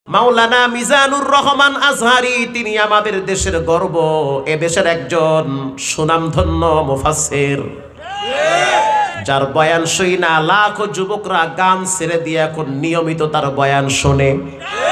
মাওলানা মিজানুর রহমান আজহারি, তিনি আমাদের দেশের গর্ব, এ দেশের একজন সুনামধন্য মুফাসসির, যার বয়ান শুনা লাখো যুবকরা গান ছেড়ে দিয়ে এখন নিয়মিত তার বয়ান শোনে।